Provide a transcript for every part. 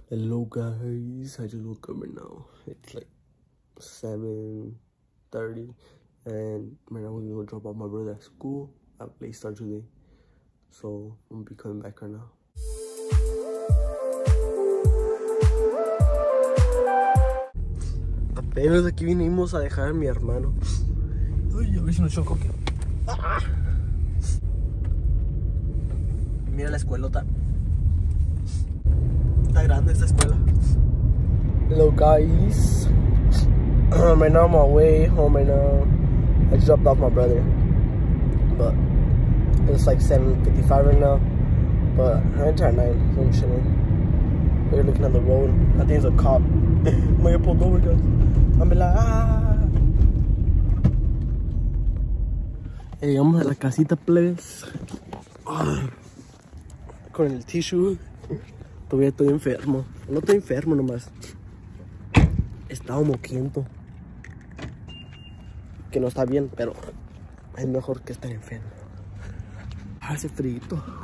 Hello guys, I just woke up right now. It's like 7:30 and right now we're gonna go drop off my brother at school. I have a late start today, so I'm gonna be coming back right now. Apenas aquí vinimos a dejar a mi hermano. Uy, a ver si no choco aquí. ¡Ah! Mira la escuelota. Está grande esta escuela. Hello guys. Right now I'm on my way home right now. I just dropped off my brother. But it's like 7:55 right now. But I enter at 9, so I'm chilling. We're looking at the road. I think it's a cop. I'm gonna get pulled over, guys. I'm be like, ah. Llegamos a la casita, plebes. Con el tissue. Todavía estoy enfermo. No estoy enfermo nomás. Estaba moquiento. Que no está bien, pero es mejor que estar enfermo. Hace frío.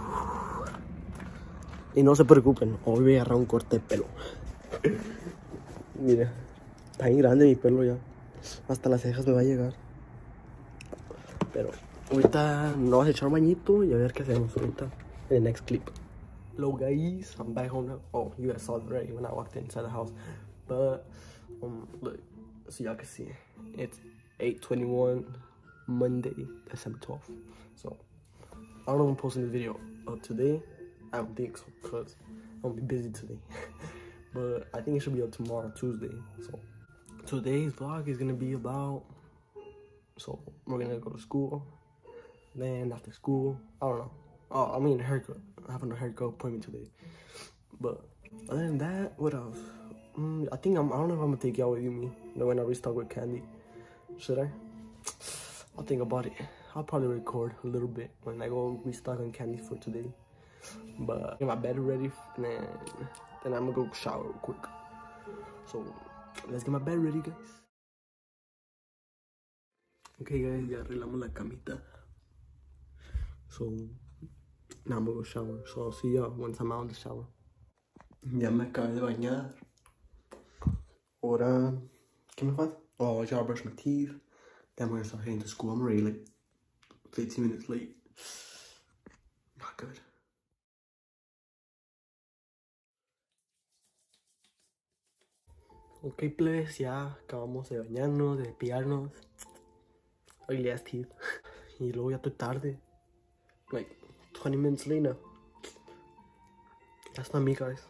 Y no se preocupen, hoy voy a agarrar un corte de pelo. Mira, está bien grande mi pelo ya. Hasta las cejas me va a llegar. Pero ahorita nos vamos a echar un bañito y a ver qué hacemos ahorita en el next clip. Hello guys, I'm back home now. Oh, you guys saw it already when I walked inside the house. But look, so y'all can see, it's 8:21 Monday, December 12th. So I don't know if I'm posting the video today. I don't think so because I'm gonna be busy today. But I think it should be up tomorrow, Tuesday. So today's vlog is gonna be about, so we're gonna go to school. Then after school, I don't know. Oh, I mean haircut. I have a haircut appointment today. But other than that, what else? I think I don't know if I'm gonna take y'all with me when I restock with candy. Should I? I'll think about it. I'll probably record a little bit when I go restock on candy for today. But get my bed ready and then I'm gonna go shower real quick. So let's get my bed ready, guys. Okay guys, ya arreglamos la camita. So now I'm gonna go shower. So I'll see y'all once I'm out of the shower. Ya me acabé de bañar. Ahora, ¿qué me falta? Oh, I gotta brush my teeth. Then we're gonna start heading to school. I'm already like 15 minutes late. Not good. Ok, plebes, ya acabamos de bañarnos, de cepillarnos. Ugly ass teeth. Y luego ya estoy tarde. Like 20 minutes late now. That's not me, guys.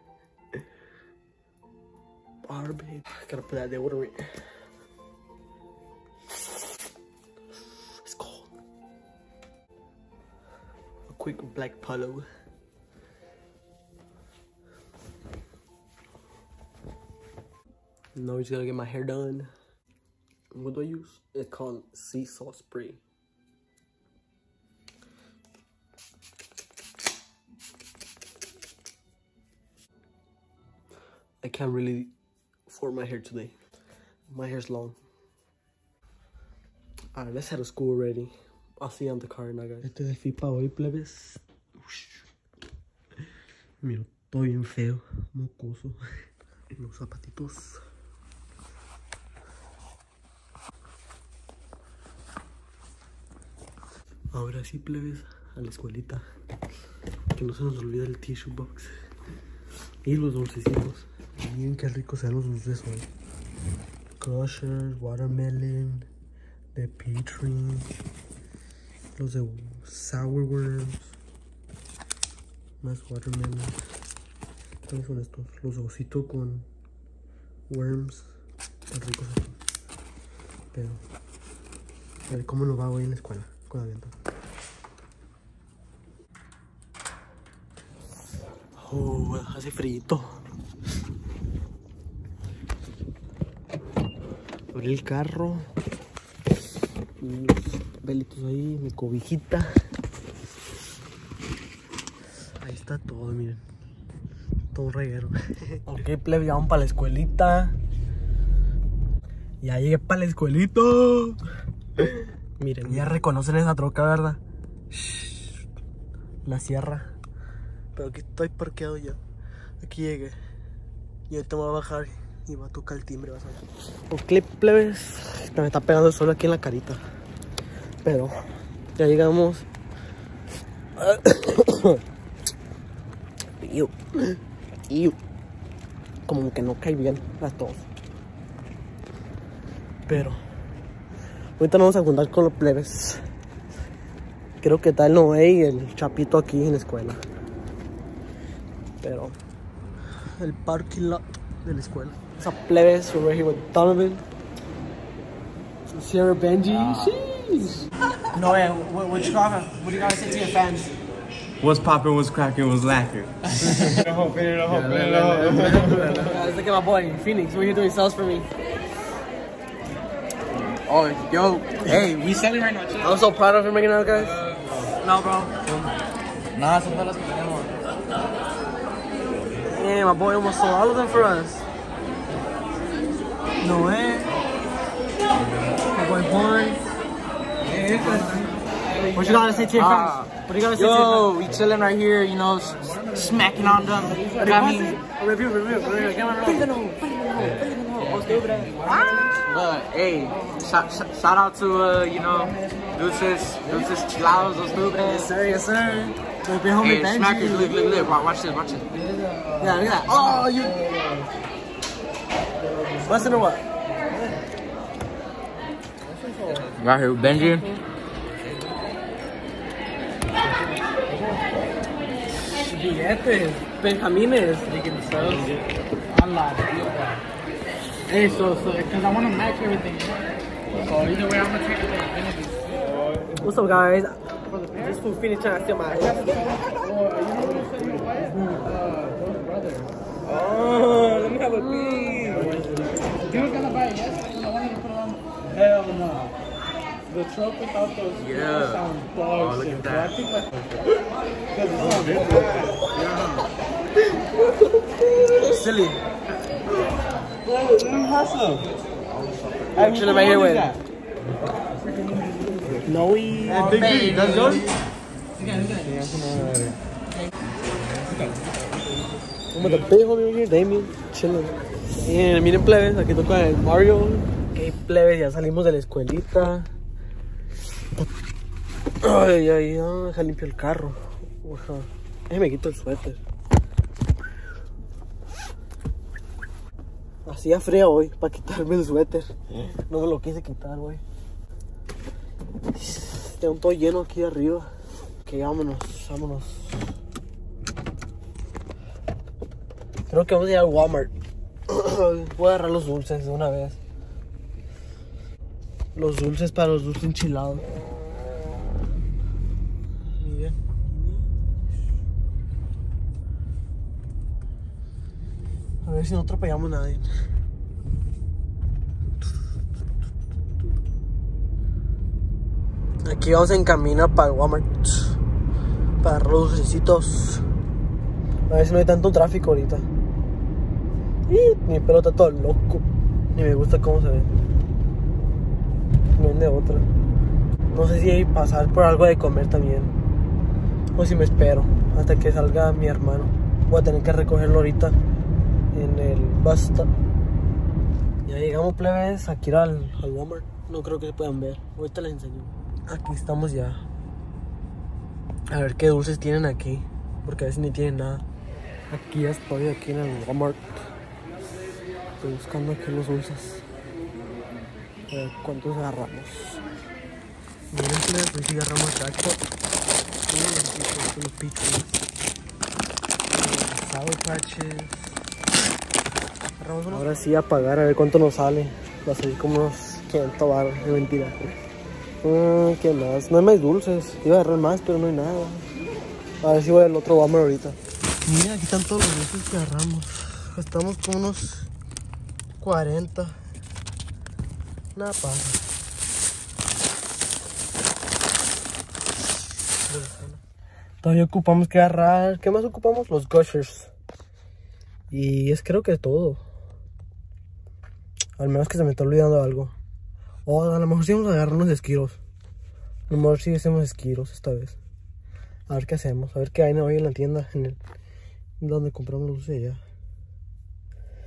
Barbie. Gotta put that deodorant. It's cold. A quick black polo. Now I just gotta get my hair done. What do I use? It's called sea salt spray. I can't really form my hair today. My hair's long. Alright, let's head to school already. I'll see you on the car now, guys. Este es el fit para hoy, plebes. Mira, todo bien feo, mocoso. Los zapatitos. Ahora sí, plebes, a la escuelita. Que no se nos olvide el tissue box. Y los dulcecitos. Miren qué ricos sean los dulces hoy. Crushers, watermelon, de Petri, los de sour worms, más watermelon. ¿Cuáles son estos? Los ositos con worms. Están ricos estos. Pero a ver cómo nos va hoy en la escuela con la venta. Oh, hace frito. Abrí el carro. Los velitos ahí, mi cobijita. Ahí está todo, miren. Todo un reguero. Ok, plebe, ya vamos para la escuelita. Ya llegué para la escuelita. Miren, ya reconocen esa troca, ¿verdad? La sierra. Pero aquí estoy parqueado ya. Aquí llegué. Y ahorita me voy a bajar y va a tocar el timbre, vas a ver. Un clip, plebes. Me está pegando el sol aquí en la carita. Pero ya llegamos. Como que no cae bien a todos. Pero ahorita nos vamos a juntar con los plebes. Creo que está el Noé y el Chapito aquí en la escuela. Pero el parking lot de la escuela. What's up, plebes? We're right here with Donovan, Sierra, Benji. Sheesh. Noé, what do you gotta say to your fans? What's poppin', what's crackin', what's lacking? Guys, look at my boy, Phoenix. What are you doing? Sales for me. Oh, yo, hey, we selling right now, chill. I'm so proud of him right now, guys. No, bro. Nah, son todas las que tenemos. Yeah, my boy almost sold all of them for us. No way. My boy Juan. What you gotta say to your fans? What do you gotta say to your Yo, we chilling right here, you know, smacking on them. I mean, Review. but hey, shout out to you know, Dulces Chilados, those stupid. Yes, sir. Look, your homie Hey, Benji. smackers, look, watch this. Yeah, look at that. Oh, you. Bustin' or what? Right here with Benji. Billetes, Benjamines. Hey, so, because I want to match everything. So either way, I'm going to take it to Infinity. What's up, guys? This fool Phoenix trying to steal my ass. Oh, let me have a piece. He was going to buy it yesterday, and I wanted to put it on. Hell no. The truck without those sound dog look shit, at bro. that. I think like... Silly. Hustle. I'm chilling right here with Noe. Big B, that's yours? I'm with the big homie over here, Damien, chilling. Y miren, plebes, aquí toca el Mario. Ok, plebes, ya salimos de la escuelita. Ay, deja limpio el carro. Me quito el suéter. Hacía frío hoy para quitarme el suéter. No me lo quise quitar, güey. Tengo todo lleno aquí arriba. Ok, vámonos. Creo que vamos a ir al Walmart. Voy a agarrar los dulces de una vez. Los dulces para los dulces enchilados. Miren. A ver si no atropellamos a nadie. Aquí vamos en camino para el Walmart. Para agarrar los dulcecitos. A ver si no hay tanto tráfico ahorita. Mi pelo está todo loco. Ni me gusta cómo se ve. No de otra. No sé si hay pasar por algo de comer también. O si me espero hasta que salga mi hermano. Voy a tener que recogerlo ahorita en el bus stop. Ya llegamos, plebes, aquí al Walmart. No creo que se puedan ver. Ahorita les enseño. Aquí estamos ya. A ver qué dulces tienen aquí. Porque a veces ni tienen nada. Aquí ya estoy, aquí en el Walmart. Estoy buscando aquí los dulces. A ver cuántos agarramos. Miren, pues si agarramos jackpot. Los pichos. Sour Patches. Ahora sí a pagar, a ver cuánto nos sale. Va a salir como unos 500 baros, de mentira. ¿Qué más? No hay más dulces. Iba a agarrar más, pero no hay nada. A ver si voy al otro Walmart ahorita. Mira, aquí están todos los dulces que agarramos. Estamos con unos 40. Nada pasa. Todavía ocupamos que agarrar. ¿Qué más ocupamos? Los Gushers. Y es creo que todo. Al menos que se me está olvidando algo. O a lo mejor sí vamos a agarrar unos esquiros. A lo mejor sí hacemos esquiros esta vez. A ver qué hacemos. A ver qué hay hoy en la tienda. En donde compramos los dulces allá.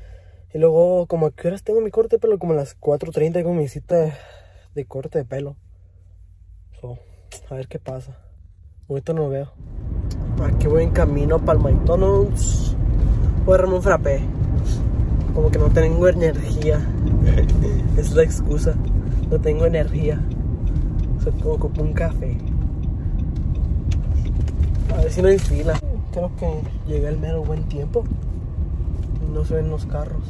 Y luego, como a qué horas tengo mi corte de pelo, como a las 4:30 tengo mi cita de corte de pelo. So, a ver qué pasa. Ahorita no lo veo. Aquí voy en camino para el McDonald's. Voy a agarrarme un frappé. Como que no tengo energía. Es la excusa. No tengo energía. Soy como un café. A ver si no hay fila. Creo que llegué al mero buen tiempo. No se ven los carros.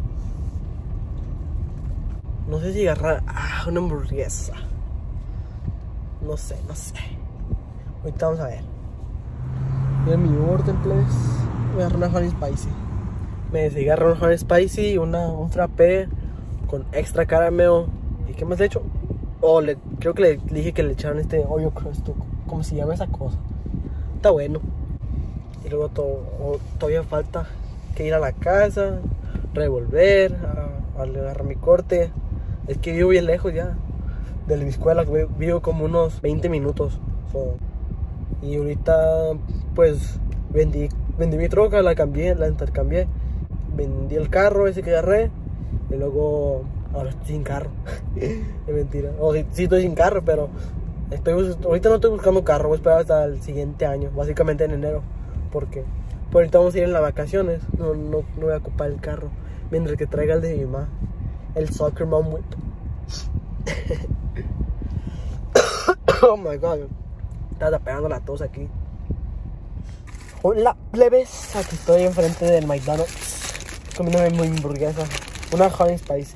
No sé si agarrar una hamburguesa. No sé. Ahorita vamos a ver. Mira mi orden, please. Voy a agarrar una honey spicy. Me decidí agarrar una honey spicy, un frappé con extra caramelo. ¿Y qué más le he hecho? Creo que le dije que le echaron este Oreo crust. ¿Cómo se llama esa cosa? Está bueno. Y luego todavía falta que ir a la casa, revolver, a agarrar mi corte. Es que vivo bien lejos ya de mi escuela. Vivo como unos 20 minutos. Y ahorita pues vendí mi troca, la intercambié. Vendí el carro ese que agarré. Y luego ahora estoy sin carro. Es mentira. Sí estoy sin carro, pero ahorita no estoy buscando carro. Voy a esperar hasta el siguiente año, básicamente en enero. Porque ahorita vamos a ir en las vacaciones. No voy a ocupar el carro. Mientras que traiga el de mi mamá. El Soccer Mom Whip. Oh my god. Estaba pegando la tos aquí. Hola plebes. Aquí estoy enfrente del McDonald's. Comiéndome mi hamburguesa. Una honey spicy.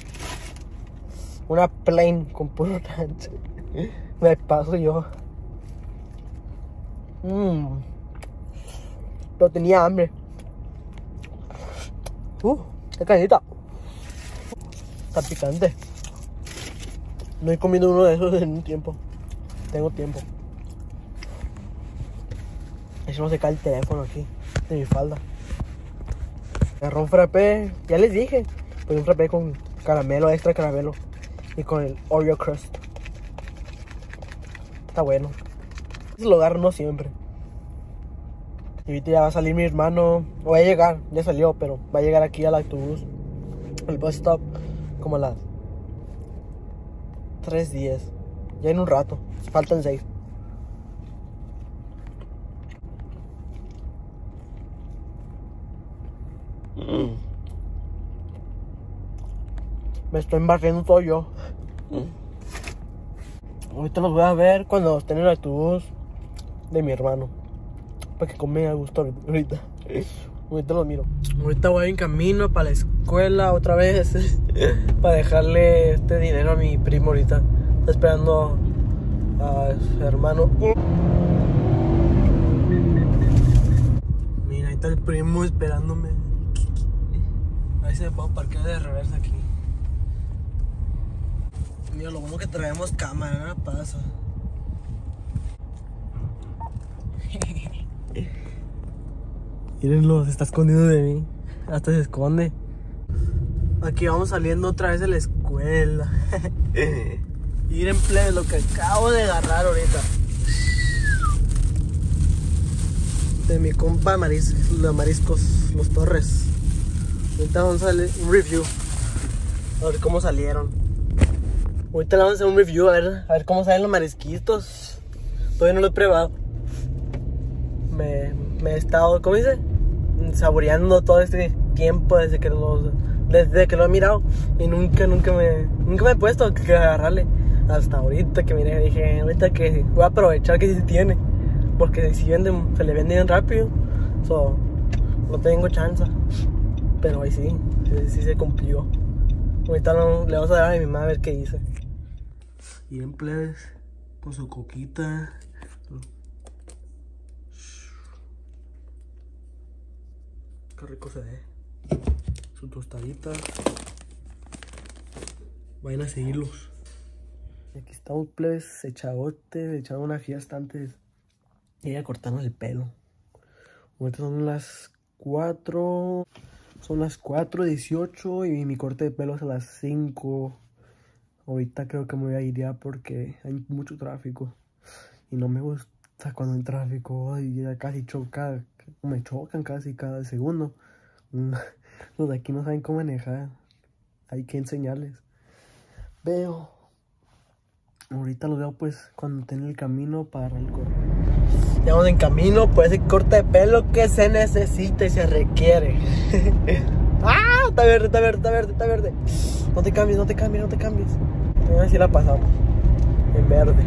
Una plain con puro ranch. Me paso yo. Pero tenía hambre. Está caliente. Está picante. No he comido uno de esos en un tiempo. Tengo tiempo. Eso no se cae el teléfono aquí de mi falda. Agarré un frappé. Ya les dije. Pues un frappé con caramelo, extra caramelo. Y con el Oreo crust. Está bueno. Ese lo agarro no siempre. Y ahorita ya va a salir mi hermano. O va a llegar, ya salió, pero va a llegar aquí al autobús. El bus stop. Como a las 3:10. Ya en un rato. Faltan 6. Me estoy embarriendo todo yo. Ahorita los voy a ver cuando estén en el autobús de mi hermano. Para que comen a gusto ahorita. Ahorita los miro. Ahorita voy en camino para la escuela otra vez. Para dejarle este dinero a mi primo ahorita. Está esperando a su hermano. Mira, ahí está el primo esperándome. A ver si me puedo parquear de reversa aquí. Mira, lo bueno que traemos cámara, nada pasa. Mírenlo, se está escondiendo de mí. Hasta se esconde. Aquí vamos saliendo otra vez de la escuela. Miren, plebe, lo que acabo de agarrar ahorita. De mi compa Mariscos, los Torres. Ahorita vamos a hacer un review. A ver cómo salieron. Ahorita le vamos a hacer un review, a ver cómo salen los marisquitos. Todavía no lo he probado. Me he estado, ¿cómo dice? Saboreando todo este tiempo desde que lo he mirado. Y nunca me he puesto a agarrarle. Hasta ahorita que miré, dije, ahorita que voy a aprovechar que sí tiene. Porque si se le vende bien rápido. No tengo chance. Pero ahí sí se cumplió. Ahorita le vamos a dar a mi mamá a ver qué dice. Y en plebes, con su coquita. Qué rico se ve. Su tostadita. Vayan a seguirlos. Y aquí estamos, plebes, echadote. Echaron una fiesta antes de ir a cortarnos el pelo. Ahorita son las 4. Son las 4:18 y mi corte de pelo es a las 5. Ahorita creo que me voy a ir ya porque hay mucho tráfico. Y no me gusta cuando hay tráfico. Y ya casi me chocan casi cada segundo. Los de aquí no saben cómo manejar. Hay que enseñarles. Veo. Ahorita los veo pues cuando estén en el camino para agarrar el corte. Ya vamos en camino por ese corte de pelo que se necesita y se requiere. ¡Ah! Está verde, está verde, está verde, está verde. No te cambies, no te cambies, no te cambies. A ver si la pasamos. En verde.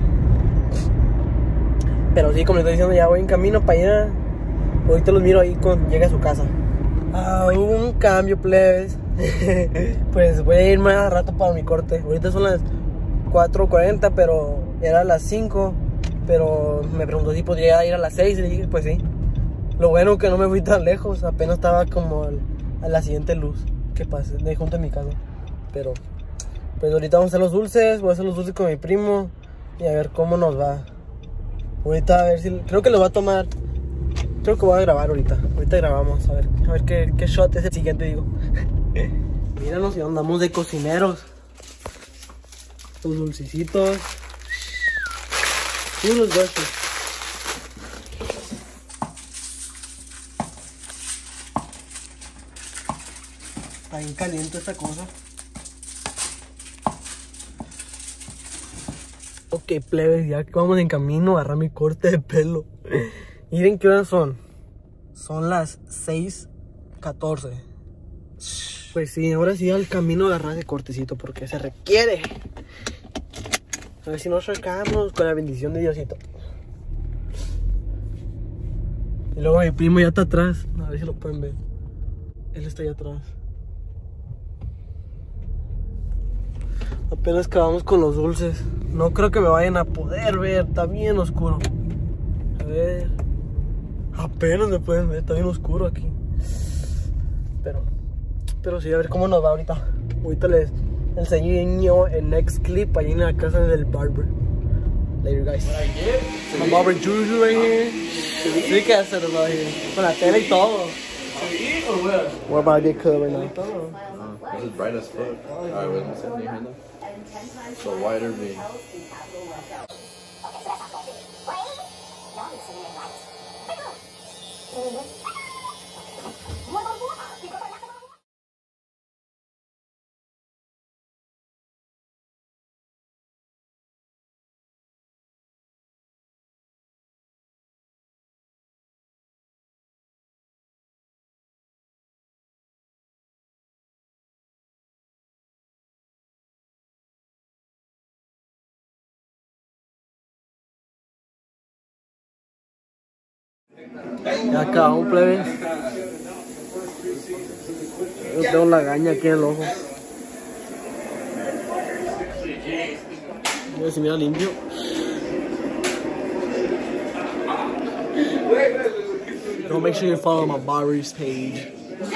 Pero sí, como les estoy diciendo, ya voy en camino para allá. Ahorita los miro ahí cuando llegue a su casa. Hubo un cambio, plebes. Pues voy a ir más rato para mi corte. Ahorita son las 4:40, pero era las 5. Pero me preguntó si podría ir a las 6. Y le dije, pues sí. Lo bueno que no me fui tan lejos. Apenas estaba como a la siguiente luz que pasé de junto a mi casa. Pero pues ahorita vamos a hacer los dulces. Voy a hacer los dulces con mi primo y a ver cómo nos va. Ahorita a ver si... Creo que lo va a tomar. Creo que voy a grabar ahorita. Ahorita grabamos. A ver qué shot es el siguiente, digo. Míranos y andamos de cocineros. Los dulcecitos. Y unos dulces. Está bien caliente esta cosa. Ok, plebes, ya que vamos en camino a agarrar mi corte de pelo. Miren qué horas son. Son las 6:14. Pues sí, ahora sí al camino a agarrar ese cortecito porque se requiere. A ver si nos sacamos con la bendición de Diosito. Y luego mi primo ya está atrás. A ver si lo pueden ver. Él está allá atrás. Apenas acabamos con los dulces. No creo que me vayan a poder ver. Está bien oscuro. A ver. Apenas me pueden ver. Está bien oscuro aquí. Pero sí, a ver cómo nos va ahorita. Ahorita les enseño el next clip allí en la casa del barber. Later, guys. My barber Juju right here. Sí que hacer right here. Con la tela y todo. We're about to get cut right now. This is bright as fuck. Alright, wait, let's see your hand up. So wider V. Ya acabamos, plebes. Yo tengo la gaña aquí en el ojo. A ver si me da limpio. Don't make sure you follow my barber's page.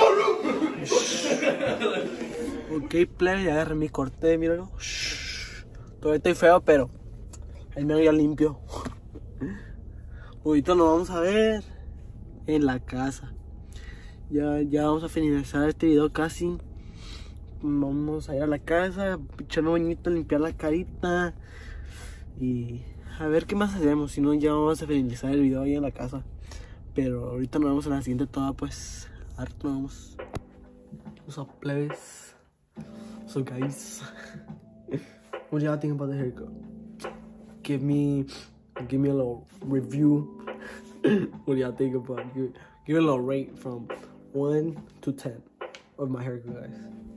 Ok, plebes, ya agarré mi corte, míralo. Todavía estoy feo, pero el mío ya limpio. Ahorita nos vamos a ver en la casa. Ya vamos a finalizar este video casi. Vamos a ir a la casa, echar un bañito, limpiar la carita y a ver qué más hacemos. Si no, ya vamos a finalizar el video ahí en la casa. Pero ahorita nos vemos en la siguiente toda, pues. Harto nos vamos. What's up, plebes? So guys, what do y'all think about the haircut? Give me a little review. What do y'all think about it? Give it a little rate from 1 to 10 of my haircut, guys.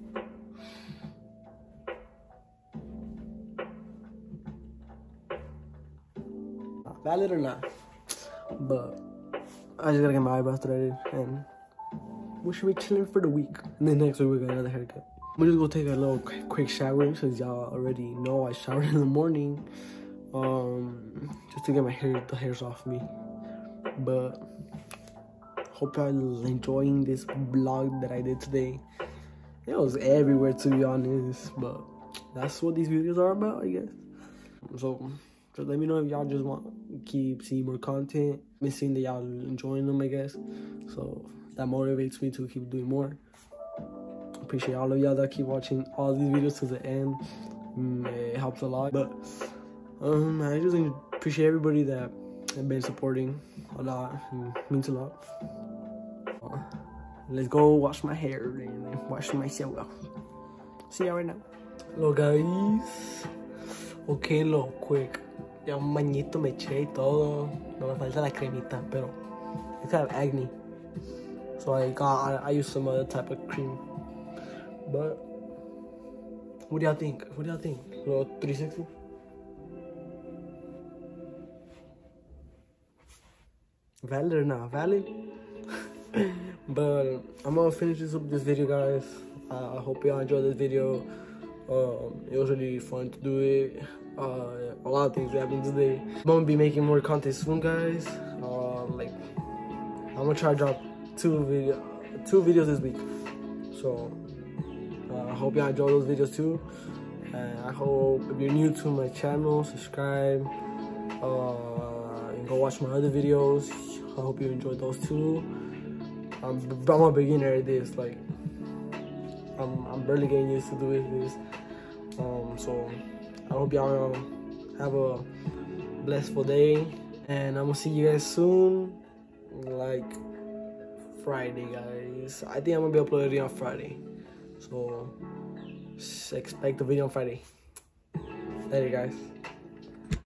Valid or not? But I just gotta get my eyebrows threaded and we should be chilling for the week. And then next week we're gonna get another haircut. We're just gonna take a little quick shower since y'all already know I showered in the morning. Just to get the hairs off me. But hope y'all enjoying this vlog that I did today. It was everywhere, to be honest, but that's what these videos are about, I guess. So just let me know if y'all just want to keep seeing more content. Missing that y'all enjoying them, I guess. So that motivates me to keep doing more. Appreciate all of y'all that keep watching all these videos to the end. It helps a lot. But I just appreciate everybody that have been supporting a lot. It means a lot. let's go wash my hair and wash myself. See ya right now. Hello guys. Okay, quick. Ya un bañito me eché y todo. No me falta la cremita, pero I have acne. So I use some other type of cream. But what do y'all think? What do y'all think? Little 360? Valid or not valid? But I'm gonna finish this video, guys. I hope y'all enjoyed this video. It was really fun to do it. A lot of things happened today. I'm gonna be making more content soon, guys. Like I'm gonna try to drop two videos this week. So I hope y'all enjoy those videos too. And I hope if you're new to my channel, subscribe. And go watch my other videos. I hope you enjoyed those too. I'm a beginner at this. Like I'm barely getting used to doing this. So I hope y'all have a blissful day, and I'm gonna see you guys soon, like Friday, guys. I think I'm gonna be uploading on Friday, so expect the video on Friday. Later, guys.